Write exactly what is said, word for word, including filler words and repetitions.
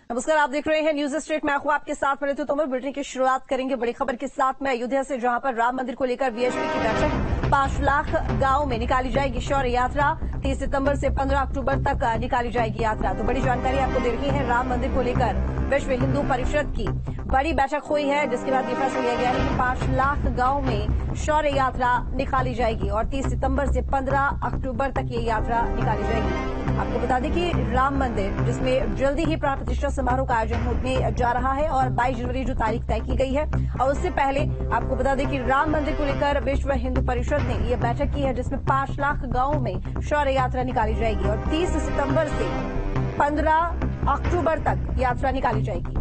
नमस्कार, आप देख रहे हैं न्यूज स्ट्रीट। मैं हूं आपके साथ में तो तोमर। बुलेटिन की शुरुआत करेंगे बड़ी खबर के साथ में अयोध्या से, जहां पर राम मंदिर को लेकर वीएचपी की बैठक। पांच लाख गांव में निकाली जाएगी शौर्य यात्रा। तीस सितंबर से पंद्रह अक्टूबर तक निकाली जाएगी यात्रा। तो बड़ी जानकारी आपको दे रही है राम मंदिर को लेकर विश्व हिंदू परिषद की बड़ी बैठक हुई है, जिसके बाद यह फैसला लिया गया है कि पांच लाख गांव में शौर्य यात्रा निकाली जाएगी और तीस सितंबर से पंद्रह अक्टूबर तक ये यात्रा निकाली जाएगी। आपको बता दें कि राम मंदिर, जिसमें जल्दी ही प्राण प्रतिष्ठा समारोह का आयोजन होने जा रहा है और बाईस जनवरी जो तारीख तय की गई है, और उससे पहले आपको बता दें कि राम मंदिर को लेकर विश्व हिंदू परिषद ने यह बैठक की है, जिसमें पांच लाख गांवों में शौर्य यात्रा निकाली जाएगी और तीस सितंबर से पंद्रह अक्टूबर तक यात्रा निकाली जाएगी।